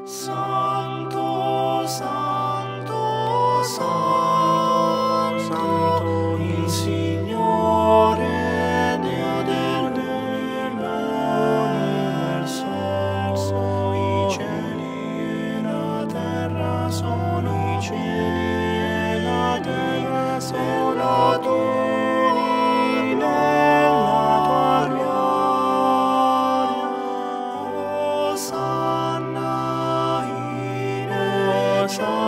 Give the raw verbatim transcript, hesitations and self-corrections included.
Santo, Santo, Santo, il Signore Dio dell'universo. I cieli e la terra sono i cieli e la terra sono la tua gloria. Osanna in eccelsis.